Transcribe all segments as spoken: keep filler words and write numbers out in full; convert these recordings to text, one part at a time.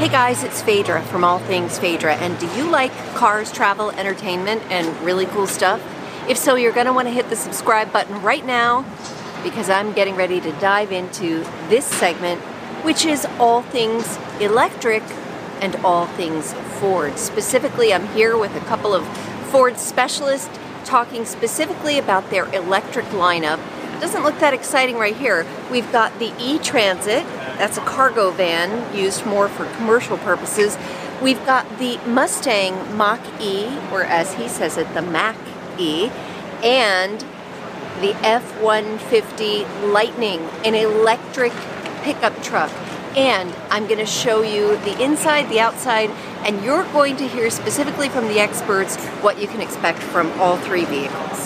Hey guys, it's Phaedra from All Things Phaedra, and do you like cars, travel, entertainment, and really cool stuff? If so, you're going to want to hit the subscribe button right now, because I'm getting ready to dive into this segment, which is all things electric and all things Ford. Specifically, I'm here with a couple of Ford specialists talking specifically about their electric lineup. Doesn't look that exciting right here. We've got the E-Transit. That's a cargo van used more for commercial purposes. We've got the Mustang Mach-E, or as he says it, the Mach-E, and the F one fifty Lightning, an electric pickup truck. And I'm going to show you the inside, the outside, and you're going to hear specifically from the experts what you can expect from all three vehicles.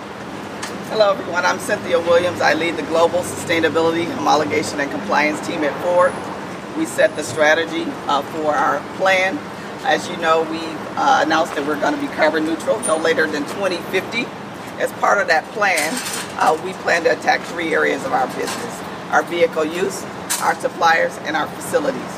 Hello everyone, I'm Cynthia Williams. I lead the Global Sustainability, Homologation and Compliance team at Ford. We set the strategy uh, for our plan. As you know, we uh, announced that we're going to be carbon neutral no later than twenty fifty. As part of that plan, uh, we plan to attack three areas of our business: our vehicle use, our suppliers, and our facilities.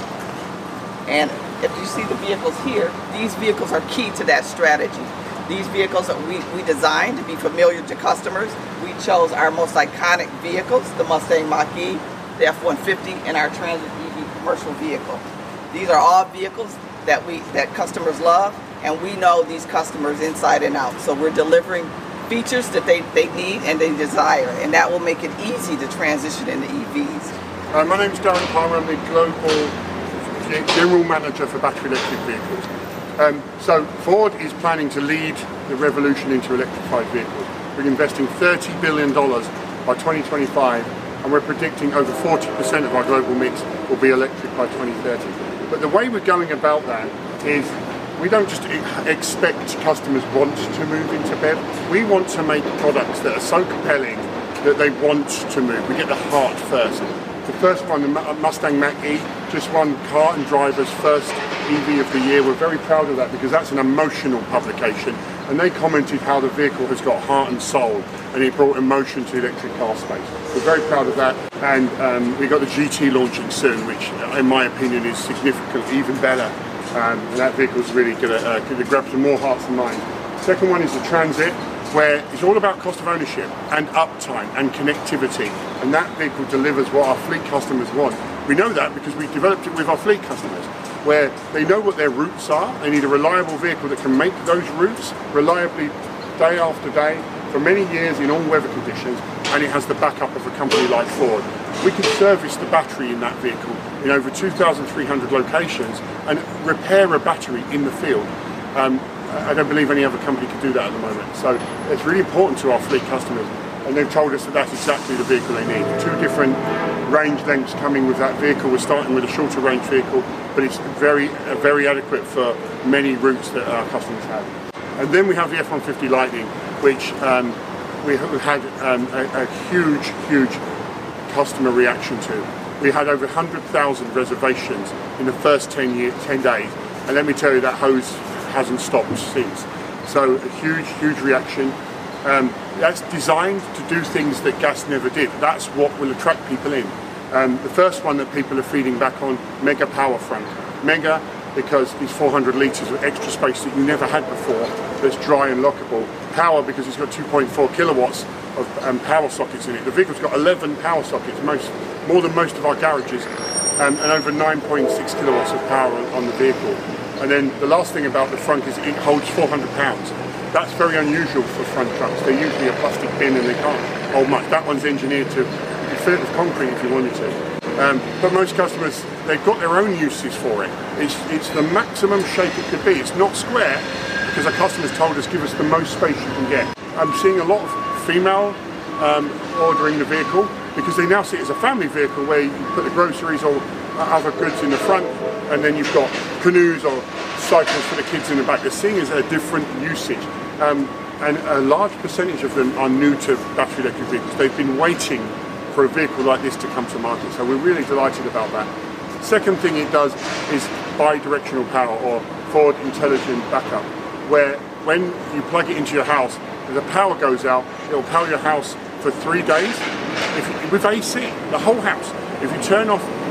And if you see the vehicles here, these vehicles are key to that strategy. These vehicles are, we, we designed to be familiar to customers. We chose our most iconic vehicles, the Mustang Mach-E, the F one fifty, and our Transit E V commercial vehicle. These are all vehicles that we that customers love, and we know these customers inside and out. So we're delivering features that they, they need and they desire, and that will make it easy to transition into E Vs. Uh, my name is Darren Palmer. I'm the Global General Manager for Battery Electric Vehicles. Um, so Ford is planning to lead the revolution into electrified vehicles. We're investing thirty billion dollars by twenty twenty-five, and we're predicting over forty percent of our global mix will be electric by twenty thirty. But the way we're going about that is we don't just expect customers want to move into B E V. We want to make products that are so compelling that they want to move. We get the heart first. The first one, the Mustang Mach-E, just won Car and Driver's first E V of the year. We're very proud of that because that's an emotional publication, and they commented how the vehicle has got heart and soul, and it brought emotion to the electric car space. We're very proud of that, and um, we've got the G T launching soon, which in my opinion is significantly even better, um, and that vehicle's really going to uh, grab some more hearts and minds. Second one is the Transit, where it's all about cost of ownership and uptime and connectivity, and that vehicle delivers what our fleet customers want. We know that because we developed it with our fleet customers, where they know what their routes are. They need a reliable vehicle that can make those routes reliably day after day for many years in all weather conditions, and it has the backup of a company like Ford. We can service the battery in that vehicle in over two thousand three hundred locations and repair a battery in the field. Um, I don't believe any other company can do that at the moment. So it's really important to our fleet customers, and they've told us that that's exactly the vehicle they need. Two different range lengths coming with that vehicle. We're starting with a shorter range vehicle, but it's very, uh, very adequate for many routes that our customers have. And then we have the F one fifty Lightning, which um, we have had um, a, a huge, huge customer reaction to. We had over one hundred thousand reservations in the first ten, year, ten days, and let me tell you, that hose hasn't stopped since. So a huge, huge reaction. Um, that's designed to do things that gas never did. That's what will attract people in. Um, the first one that people are feeding back on, Mega Power Front. Mega because it's four hundred litres of extra space that you never had before, that's dry and lockable. Power because it's got two point four kilowatts of um, power sockets in it. The vehicle's got eleven power sockets, most, more than most of our garages, um, and over nine point six kilowatts of power on, on the vehicle. And then the last thing about the front is it holds four hundred pounds. That's very unusual for front trucks. They're usually a plastic bin and they can't hold much. That one's engineered to, you could fill it with concrete if you wanted to. Um, but most customers, they've got their own uses for it. It's, it's the maximum shape it could be. It's not square because our customers told us give us the most space you can get. I'm seeing a lot of female um, ordering the vehicle because they now see it as a family vehicle where you put the groceries or other goods in the front, and then you've got canoes or cycles for the kids in the back. They're seeing it as a different usage. Um, and a large percentage of them are new to battery electric vehicles. They've been waiting for a vehicle like this to come to market, so we're really delighted about that. Second thing it does is bi-directional power, or Ford Intelligent Backup, where when you plug it into your house, if the power goes out, it will power your house for three days if you, with A C, the whole house. If you turn off,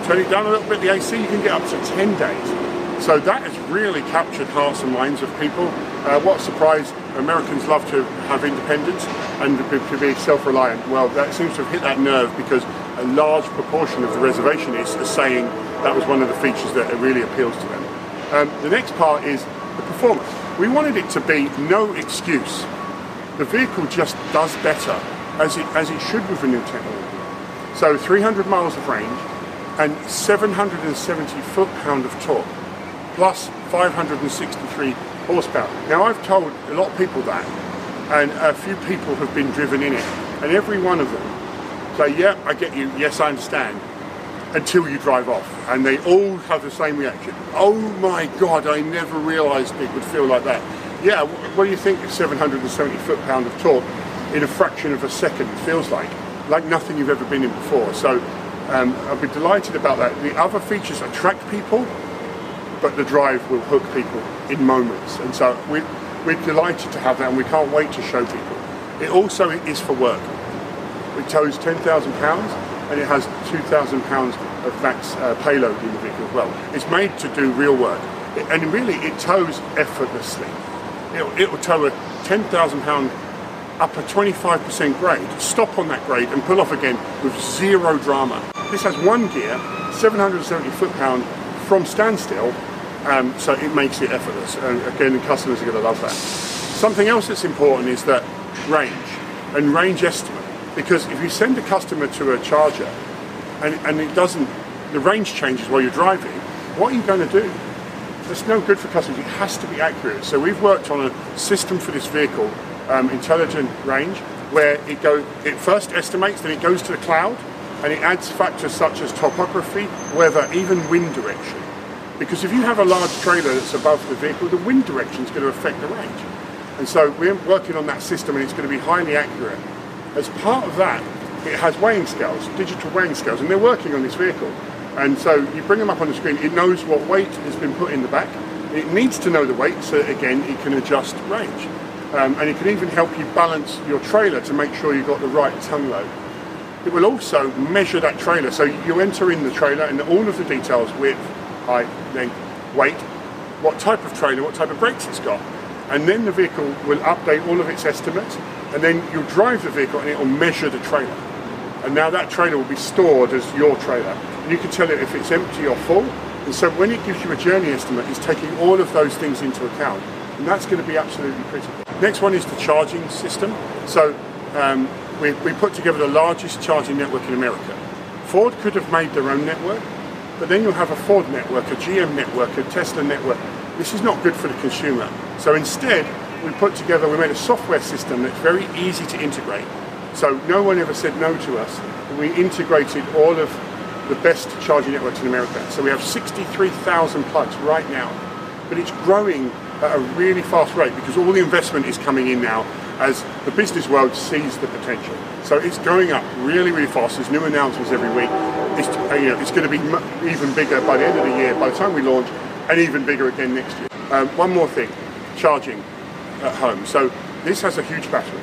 turn it down a little bit, the A C, you can get up to ten days. So that has really captured hearts and minds of people. Uh, what a surprise, Americans love to have independence and to be self-reliant. Well, that seems to have hit that nerve because a large proportion of the reservationists are saying that was one of the features that really appeals to them. Um, the next part is the performance. We wanted it to be no excuse. The vehicle just does better as it, as it should with a new technology. So three hundred miles of range and seven hundred seventy foot-pound of torque, plus five hundred sixty-three horsepower. Now I've told a lot of people that, and a few people have been driven in it, and every one of them say, yeah, I get you, yes, I understand, until you drive off. And they all have the same reaction. Oh my God, I never realized it would feel like that. Yeah, what do you think of seven hundred seventy foot-pound of torque in a fraction of a second feels like? Like nothing you've ever been in before. So um, I'll be delighted about that. The other features attract people, but the drive will hook people in moments. And so we're, we're delighted to have that, and we can't wait to show people. It also is for work. It tows ten thousand pounds, and it has two thousand pounds of max uh, payload in the vehicle as well. It's made to do real work, it, and really it tows effortlessly. It'll, it'll tow a ten thousand pound up a twenty-five percent grade, stop on that grade and pull off again with zero drama. This has one gear, seven hundred seventy foot-pound from standstill, um, so it makes it effortless. And again, the customers are going to love that. Something else that's important is that range and range estimate, because if you send a customer to a charger and, and it doesn't, the range changes while you're driving, what are you going to do? That's no good for customers. It has to be accurate. So we've worked on a system for this vehicle, um, intelligent range, where it go it first estimates, then it goes to the cloud, and it adds factors such as topography, weather, even wind direction. Because if you have a large trailer that's above the vehicle, the wind direction is going to affect the range. And so we're working on that system, and it's going to be highly accurate. As part of that, it has weighing scales, digital weighing scales, and they're working on this vehicle. And so you bring them up on the screen, it knows what weight has been put in the back. It needs to know the weight, so again, it can adjust range. Um, and it can even help you balance your trailer to make sure you've got the right tongue load. It will also measure that trailer, so you enter in the trailer and all of the details, width, height, length, weight, what type of trailer, what type of brakes it's got. And then the vehicle will update all of its estimates, and then you'll drive the vehicle and it will measure the trailer. And now that trailer will be stored as your trailer. And you can tell it if it's empty or full. And so when it gives you a journey estimate, it's taking all of those things into account. And that's going to be absolutely critical. Next one is the charging system. So um, we, we put together the largest charging network in America. Ford could have made their own network, but then you'll have a Ford network, a G M network, a Tesla network. This is not good for the consumer. So instead, we put together, we made a software system that's very easy to integrate. So no one ever said no to us. We integrated all of the best charging networks in America. So we have sixty-three thousand plugs right now, but it's growing at a really fast rate because all the investment is coming in now as the business world sees the potential. So it's going up really, really fast. There's new announcements every week. It's, you know, it's going to be even bigger by the end of the year, by the time we launch, and even bigger again next year. Um, one more thing, charging at home. So this has a huge battery,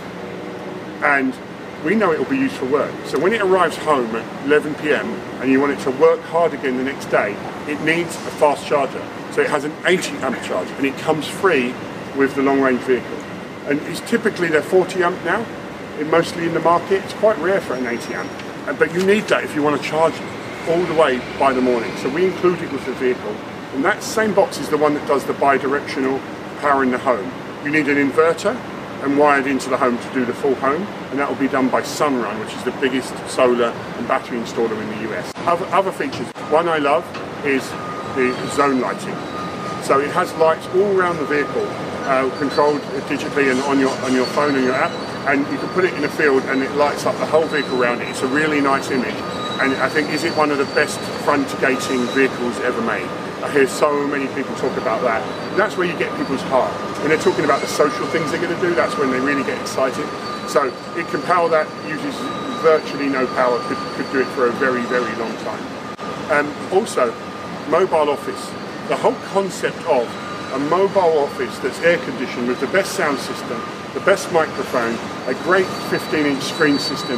and we know it will be used for work. So when it arrives home at eleven p m and you want it to work hard again the next day, it needs a fast charger. So it has an eighty amp charge, and it comes free with the long range vehicle. And it's typically they're forty amp now, it mostly in the market. It's quite rare for an eighty amp, but you need that if you want to charge it all the way by the morning. So we include it with the vehicle. And that same box is the one that does the bi-directional power in the home. You need an inverter and wired into the home to do the full home, and that will be done by Sunrun, which is the biggest solar and battery installer in the U S. Other, other features, one I love is the zone lighting. So it has lights all around the vehicle, uh, controlled digitally and on your, on your phone and your app, and you can put it in a field and it lights up the whole vehicle around it. It's a really nice image, and I think, is it one of the best front gating vehicles ever made? I hear so many people talk about that. And that's where you get people's heart. When they're talking about the social things they're going to do, that's when they really get excited. So it can power that, uses virtually no power, could, could do it for a very, very long time. Um, also, mobile office. The whole concept of a mobile office that's air conditioned with the best sound system, the best microphone, a great fifteen inch screen system,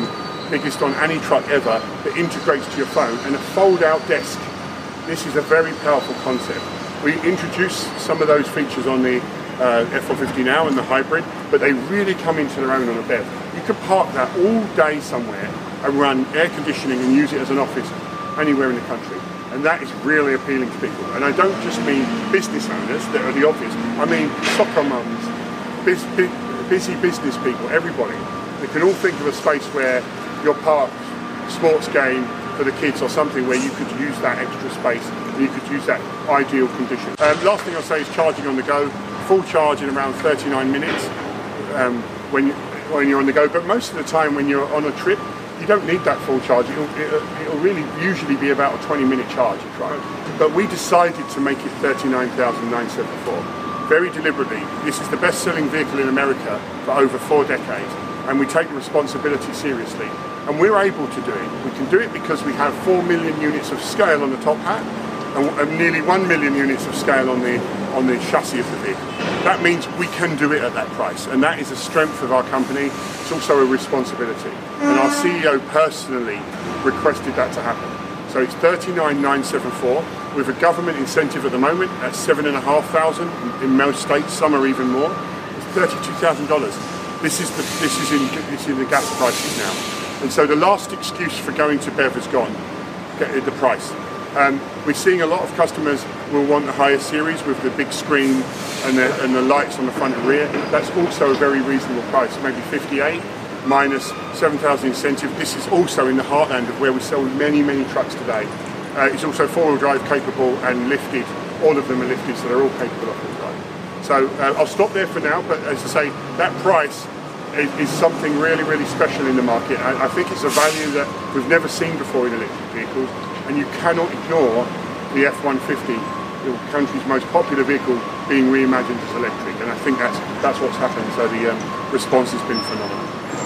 biggest on any truck ever, that integrates to your phone, and a fold-out desk. This is a very powerful concept. We introduced some of those features on the uh, F one fifty now and the hybrid, but they really come into their own on a B E V. You could park that all day somewhere and run air conditioning and use it as an office anywhere in the country. And that is really appealing to people. And I don't just mean business owners that are the obvious. I mean soccer mums, biz, busy business people, everybody. They can all think of a space where you're parked, sports game for the kids or something where you could use that extra space and you could use that ideal condition. Um, last thing I'll say is charging on the go. Full charge in around thirty-nine minutes um, when, you, when you're on the go. But most of the time when you're on a trip, you don't need that full charge. It'll, it'll, it'll really usually be about a twenty minute charge, right? But we decided to make it thirty-nine thousand nine hundred seventy-four. Very deliberately. This is the best selling vehicle in America for over four decades. And we take the responsibility seriously. And we're able to do it. We can do it because we have four million units of scale on the top hat and, and nearly one million units of scale on the, on the chassis of the vehicle. That means we can do it at that price, and that is a strength of our company. It's also a responsibility. And our C E O personally requested that to happen. So it's thirty-nine thousand nine hundred seventy-four with a government incentive at the moment at seven thousand five hundred in most states, some are even more. It's thirty-two thousand dollars. This is the this is in this is in the gas prices now, and so the last excuse for going to B E V is gone. Get the price. Um, we're seeing a lot of customers will want the higher series with the big screen and the and the lights on the front and rear. That's also a very reasonable price, maybe fifty-eight minus seven thousand incentive. This is also in the heartland of where we sell many many trucks today. Uh, it's also four-wheel drive capable and lifted. All of them are lifted, so they're all capable of four-wheel drive. So uh, I'll stop there for now, but as I say, that price is, is something really, really special in the market. I, I think it's a value that we've never seen before in electric vehicles, and you cannot ignore the F one fifty, the country's most popular vehicle, being reimagined as electric, and I think that's, that's what's happened, so the um, response has been phenomenal.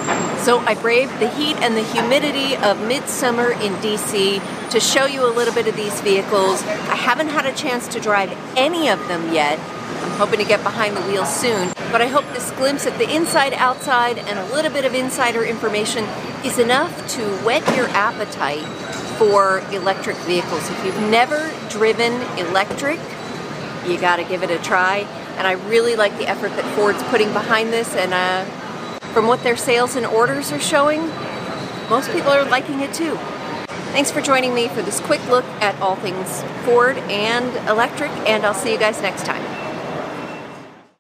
So I braved the heat and the humidity of midsummer in D C to show you a little bit of these vehicles. I haven't had a chance to drive any of them yet. I'm hoping to get behind the wheel soon, but I hope this glimpse at the inside, outside, and a little bit of insider information is enough to whet your appetite for electric vehicles. If you've never driven electric, you gotta give it a try. And I really like the effort that Ford's putting behind this, and uh, from what their sales and orders are showing, most people are liking it too. Thanks for joining me for this quick look at all things Ford and electric, and I'll see you guys next time.